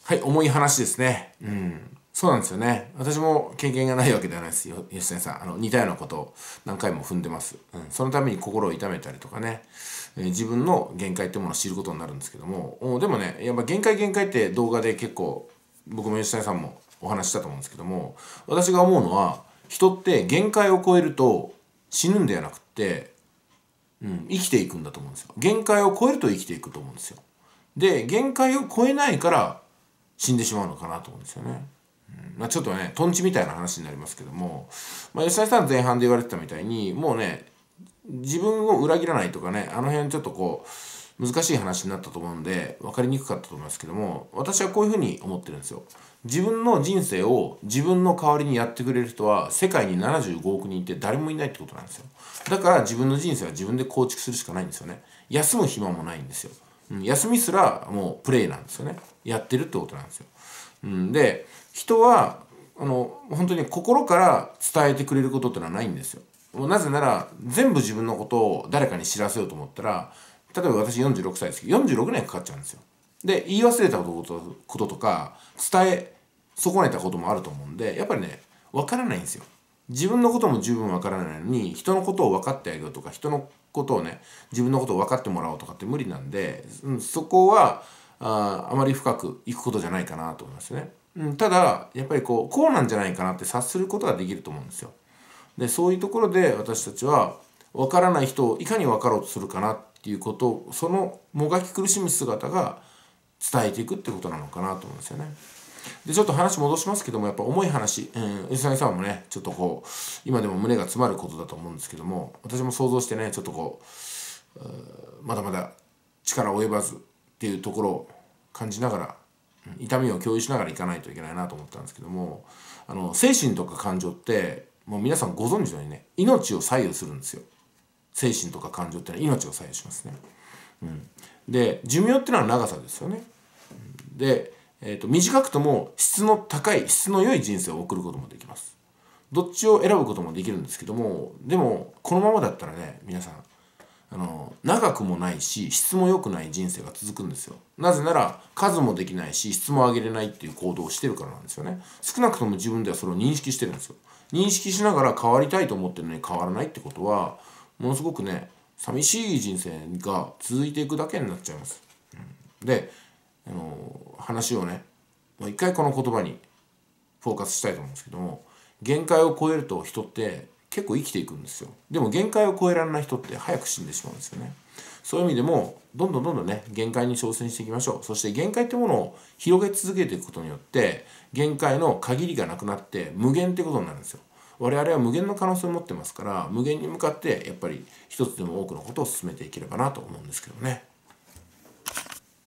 はい、重い話ですね。そうなんですよね。私も経験がないわけではないですよ、吉谷さん。似たようなことを何回も踏んでます。そのために心を痛めたりとかね、自分の限界ってものを知ることになるんですけども、でもね、やっぱ限界って動画で結構、僕も吉谷さんもお話ししたと思うんですけども、私が思うのは、人って限界を超えると死ぬんではなくって、生きていくんだと思うんですよ。限界を超えると生きていくと思うんですよ。で、限界を超えないから死んでしまうのかなと思うんですよね。ちょっとね、トンチみたいな話になりますけども、吉田さん前半で言われてたみたいに、もうね、自分を裏切らないとかね、あの辺ちょっとこう、難しい話になったと思うんで、分かりにくかったと思いますけども、私はこういうふうに思ってるんですよ。自分の人生を自分の代わりにやってくれる人は、世界に75億人いて誰もいないってことなんですよ。だから自分の人生は自分で構築するしかないんですよね。休む暇もないんですよ。休みすらもうプレイなんですよね。やってるってことなんですよ。で、人は本当に心から伝えてくれることってのはないんですよ。なぜなら全部自分のことを誰かに知らせようと思ったら、例えば私46歳ですけど46年かかっちゃうんですよ。で、言い忘れたこととか伝え損ねたこともあると思うんで、やっぱりね、分からないんですよ。自分のことも十分分からないのに、人のことを分かってあげようとか、人のことをね、自分のことを分かってもらおうとかって無理なんで、そこはあまり深くいくことじゃないかなと思いますね。ただやっぱりこうなんじゃないかなって察することができると思うんですよ。で、そういうところで私たちは分からない人をいかに分かろうとするかなっていうことを、そのもがき苦しむ姿が伝えていくってことなのかなと思うんですよね。で、ちょっと話戻しますけども、やっぱ重い話、吉谷さんもね、ちょっとこう今でも胸が詰まることだと思うんですけども、私も想像してね、ちょっとこうまだまだ力及ばずっていうところを感じながら、痛みを共有しながらいかないといけないなと思ったんですけども、精神とか感情ってもう皆さんご存知のようにね、命を左右するんですよ。精神とか感情ってのは命を左右しますね。で、寿命ってのは長さですよね。で、短くとも質の高い、質の良い人生を送ることもできます。どっちを選ぶこともできるんですけども、でもこのままだったらね、皆さん長くもないし質も良くない人生が続くんですよ。なぜなら数もできないし質も上げれないっていう行動をしてるからなんですよね。少なくとも自分ではそれを認識してるんですよ。認識しながら変わりたいと思ってるのに変わらないってことは、ものすごくね、寂しい人生が続いていくだけになっちゃいます。で、話をね、もう一回この言葉にフォーカスしたいと思うんですけども、限界を超えると人って結構生きていくんですよ。でも限界を超えられない人って早く死んでしまうんですよね。そういう意味でもどんどんね、限界に挑戦していきましょう。そして限界ってものを広げ続けていくことによって限界の限りがなくなって無限ってことになるんですよ。我々は無限の可能性を持ってますから、無限に向かってやっぱり一つでも多くのことを進めていければなと思うんですけどね。